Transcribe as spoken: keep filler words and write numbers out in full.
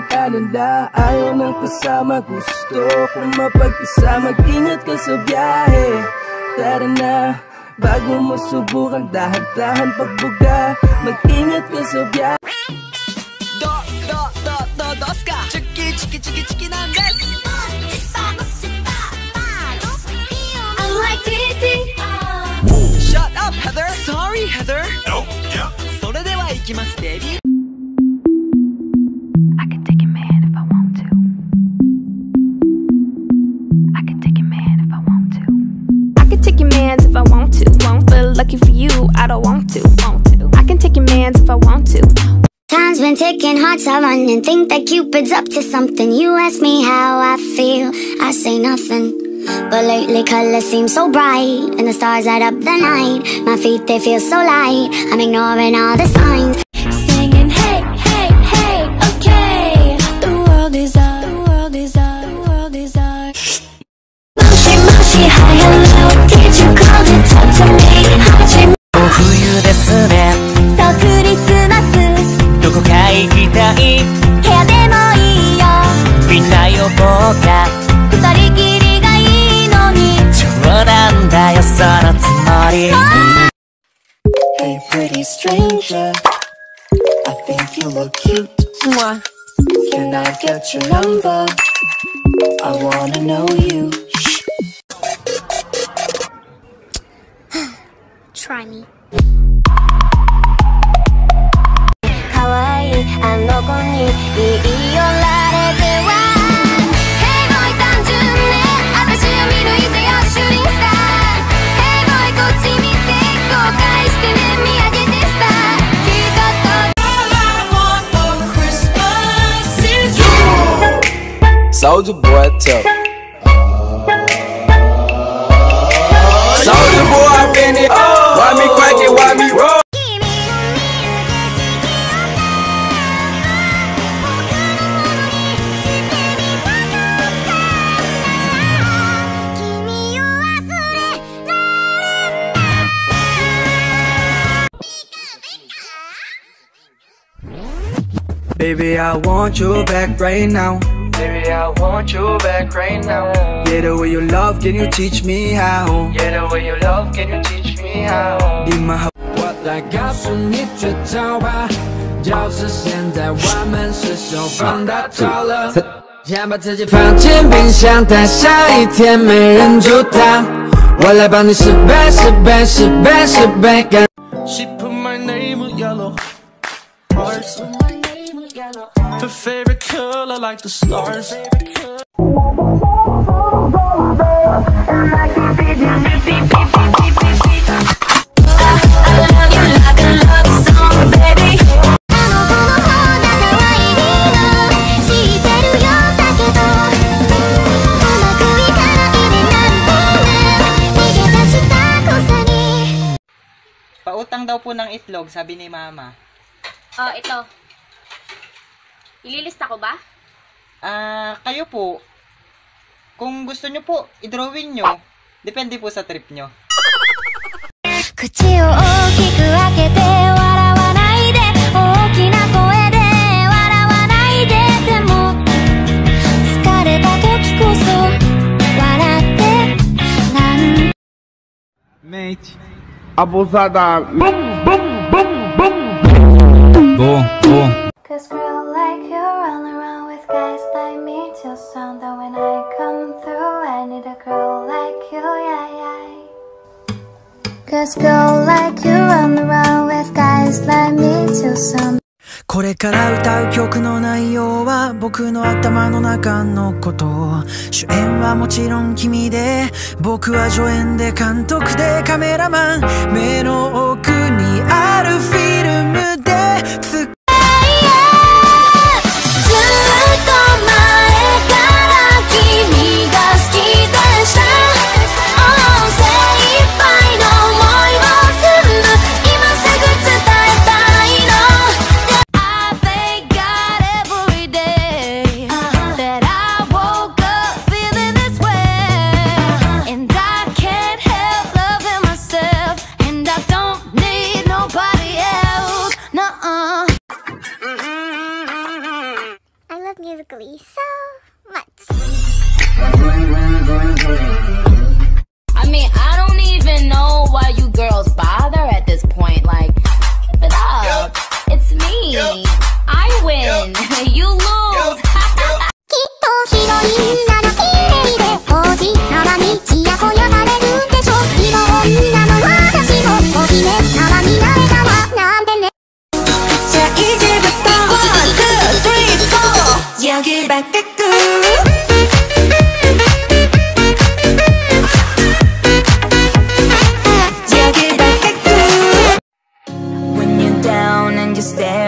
mag-alala, ayaw ng kasama. Gusto kong mapag-isa, mag-ingat ka sa biyahe. Tara na, bago mo subukan, dahan-dahan pagbuga. Mag-ingat ka sa biyahe. Do, do, do, do, dos ka. Chiki, chiki, chiki, chiki ng des. I'm like Titi. Shut up, Heather. Sorry, Heather. No, yeah. それではいきます、デビュー。 I can take a man if I want to. I can take a man if I want to. I can take your mans if I want to. Won't, but lucky for you, I don't want to. Want to. I can take your mans if I want to. Time's been ticking, hearts are running. Think that Cupid's up to something. You ask me how I feel, I say nothing. But lately colors seem so bright, and the stars light up the night. My feet, they feel so light, I'm ignoring all the signs. Singing hey, hey, hey, okay. The world is ours, the world is ours, the world is ours. Moshi, moshi, hi, hello. Did you call to talk to me? Hachi, 冬ですね。 そう、クリスマス。 どこか行きたい。 部屋でもいいよ。 みんな呼ぼうか。 二人きりがいいのに。 冗談だよそのつもり。 Hey pretty stranger, I think you look cute. Mwah. Can I get your number? I wanna know you. Try me. 可愛いあの子に言い寄られては Hey boy 単純ね私を見抜いてよシューティングスター Hey boy こっち見て後悔してね見上げてスターきっと All I want for Christmas is you Soulja Boy tell. Soulja Boy been it. Why me crack it? Why me roll? Baby, I want you back right now. Baby, I want you back right now. Yeah, the way you love, can you teach me how? Yeah, the way you love, can you teach me how? Be my 我来告诉你绝招吧，就是现在我们是手放大招了。先把自己放进冰箱，待下一天没人煮它。我来帮你十倍、十倍、十倍、十倍干。 She put my name in yellow hearts. Her favorite color like the stars. Pautang daw po ng itlog, sabi ni Mama. Oh, ito. Ililista ko ba? Ah, kayo po. Kung gusto nyo po, i-drawing nyo. Depende po sa trip nyo. 口を大きく開けて笑わないで大きな声で笑わないででも疲れた時こそ笑ってなん Mente abusada. Bum, bum, bum, bum. Boom, boom. Cause girl like you run around with guys like me till sundown. When I come through I need a girl like you, yeah, yeah. Cause girl like you run around with guys like me till sundown. これから歌う曲の内容は僕の頭の中のこと主演はもちろん君で僕は助演で監督でカメラマン目の奥にあるフィルムで使 stare